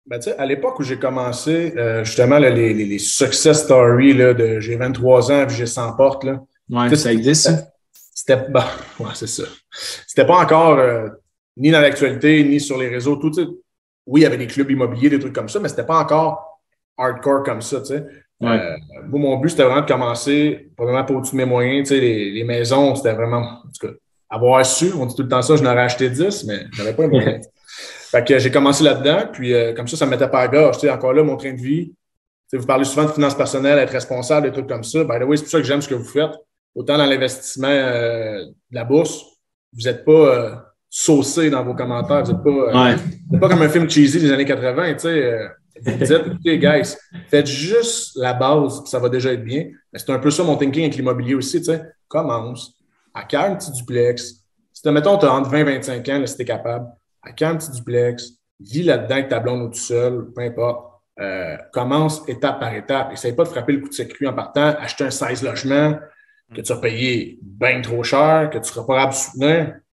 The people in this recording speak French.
Ben, tu sais, à l'époque où j'ai commencé, justement, là, les success stories là, de j'ai 23 ans puis j'ai 100 portes, là, Ouais, tu sais, ça existe, ça? bah, ouais, c'est ça. C'était pas encore ni dans l'actualité, ni sur les réseaux. Tout, tu sais. Oui, il y avait des clubs immobiliers, des trucs comme ça, mais c'était pas encore hardcore comme ça, tu sais. Ouais. Euh, Moi, mon but, c'était vraiment de commencer, probablement pas au-dessus de mes moyens, tu sais, les maisons, c'était vraiment, en tout cas, avoir su, on dit tout le temps ça, je n'aurais acheté 10, mais je n'avais pas les moyens. Fait que j'ai commencé là-dedans, puis comme ça ne me mettait pas à la gorge. Tu sais, encore là, mon train de vie, tu sais, vous parlez souvent de finances personnelles, être responsable, des trucs comme ça. By the way, c'est pour ça que j'aime ce que vous faites. Autant dans l'investissement de la bourse, vous n'êtes pas saucé dans vos commentaires. Ouais. Vous n'êtes pas comme un film cheesy des années 80. Tu sais, vous dites, écoutez, guys, faites juste la base, puis ça va déjà être bien. Mais c'est un peu ça mon thinking avec l'immobilier aussi. Tu sais, commence, acquiert un petit duplex. Si, mettons, tu as entre 20 et 25 ans, là, si tu es capable, acquiert un petit duplex, vis là-dedans avec ta blonde ou tout seul, peu importe. Commence étape par étape. Essaye pas de frapper le coup de circuit en partant, acheter un 16 logements que tu as payé bien trop cher, que tu ne seras pas capable de soutenir.